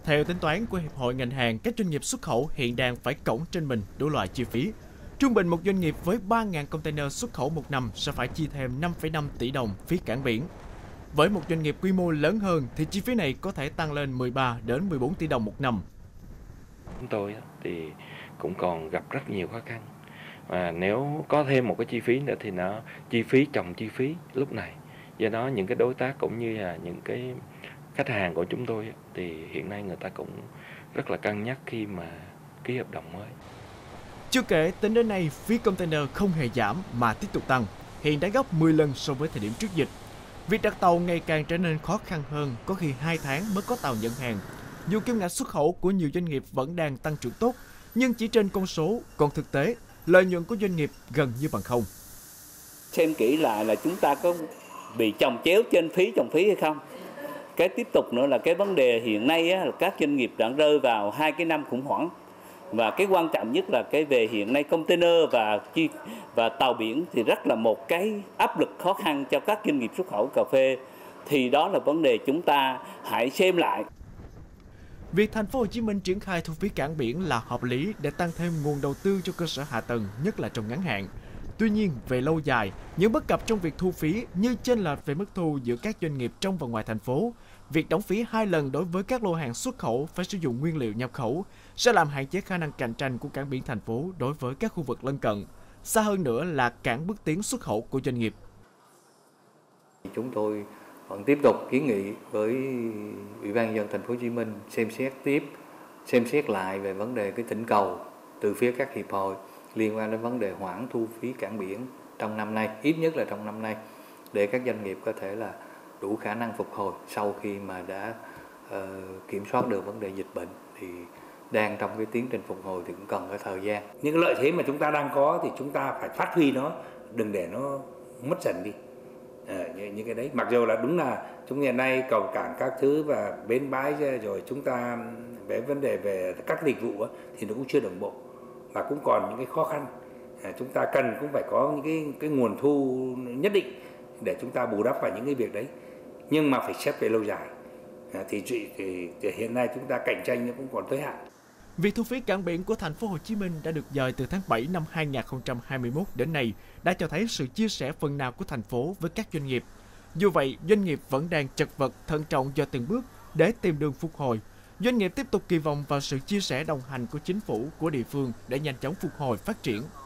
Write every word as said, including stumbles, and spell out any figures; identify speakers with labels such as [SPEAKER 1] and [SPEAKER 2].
[SPEAKER 1] Theo tính toán của Hiệp hội ngành hàng, các doanh nghiệp xuất khẩu hiện đang phải cõng trên mình đủ loại chi phí. Trung bình một doanh nghiệp với ba nghìn container xuất khẩu một năm sẽ phải chi thêm năm phẩy năm tỷ đồng phí cảng biển. Với một doanh nghiệp quy mô lớn hơn thì chi phí này có thể tăng lên mười ba đến mười bốn tỷ đồng một năm.
[SPEAKER 2] Chúng tôi thì cũng còn gặp rất nhiều khó khăn. Và nếu có thêm một cái chi phí nữa thì nó chi phí chồng chi phí lúc này. Do đó những cái đối tác cũng như là những cái khách hàng của chúng tôi thì hiện nay người ta cũng rất là cân nhắc khi mà ký hợp đồng mới.
[SPEAKER 1] Chưa kể, tính đến nay, phí container không hề giảm mà tiếp tục tăng, hiện đã gấp mười lần so với thời điểm trước dịch. Việc đặt tàu ngày càng trở nên khó khăn hơn, có khi hai tháng mới có tàu nhận hàng. Dù kim ngạch xuất khẩu của nhiều doanh nghiệp vẫn đang tăng trưởng tốt, nhưng chỉ trên con số, còn thực tế, lợi nhuận của doanh nghiệp gần như bằng không.
[SPEAKER 3] Xem kỹ lại là chúng ta có bị chồng chéo trên phí chồng phí hay không. Cái tiếp tục nữa là cái vấn đề hiện nay á, là các doanh nghiệp đang rơi vào hai cái năm khủng hoảng. Và cái quan trọng nhất là cái về hiện nay container và chi và tàu biển thì rất là một cái áp lực khó khăn cho các doanh nghiệp xuất khẩu cà phê. Thì đó là vấn đề chúng ta hãy xem lại.
[SPEAKER 1] Việc thành phố Hồ Chí Minh triển khai thu phí cảng biển là hợp lý để tăng thêm nguồn đầu tư cho cơ sở hạ tầng, nhất là trong ngắn hạn. Tuy nhiên, về lâu dài, những bất cập trong việc thu phí như chênh lệch về mức thu giữa các doanh nghiệp trong và ngoài thành phố, việc đóng phí hai lần đối với các lô hàng xuất khẩu phải sử dụng nguyên liệu nhập khẩu sẽ làm hạn chế khả năng cạnh tranh của cảng biển thành phố đối với các khu vực lân cận. Xa hơn nữa là cản bước tiến xuất khẩu của doanh nghiệp.
[SPEAKER 4] Chúng tôi vẫn tiếp tục kiến nghị với Ủy ban nhân dân thành phố Hồ Chí Minh xem xét tiếp, xem xét lại về vấn đề cái thỉnh cầu từ phía các hiệp hội liên quan đến vấn đề hoãn thu phí cảng biển trong năm nay, ít nhất là trong năm nay, để các doanh nghiệp có thể là đủ khả năng phục hồi sau khi mà đã uh, kiểm soát được vấn đề dịch bệnh. Thì đang trong cái tiến trình phục hồi thì cũng cần cái thời gian.
[SPEAKER 5] Những cái lợi thế mà chúng ta đang có thì chúng ta phải phát huy nó, đừng để nó mất dần đi. À, những, những cái đấy, mặc dù là đúng là chúng hiện nay cầu cảng các thứ và bến bãi rồi chúng ta về vấn đề về các dịch vụ thì nó cũng chưa đồng bộ và cũng còn những cái khó khăn. À, chúng ta cần cũng phải có những cái cái nguồn thu nhất định để chúng ta bù đắp vào những cái việc đấy, nhưng mà phải xét về lâu dài. À, thì, thì, thì, thì hiện nay chúng ta cạnh tranh nó cũng còn tới hạn.
[SPEAKER 1] Việc thu phí cảng biển của thành phố Hồ Chí Minh đã được dời từ tháng bảy năm hai nghìn không trăm hai mươi mốt đến nay đã cho thấy sự chia sẻ phần nào của thành phố với các doanh nghiệp. Dù vậy, doanh nghiệp vẫn đang chật vật, thận trọng do từng bước để tìm đường phục hồi. Doanh nghiệp tiếp tục kỳ vọng vào sự chia sẻ đồng hành của chính phủ, của địa phương để nhanh chóng phục hồi phát triển.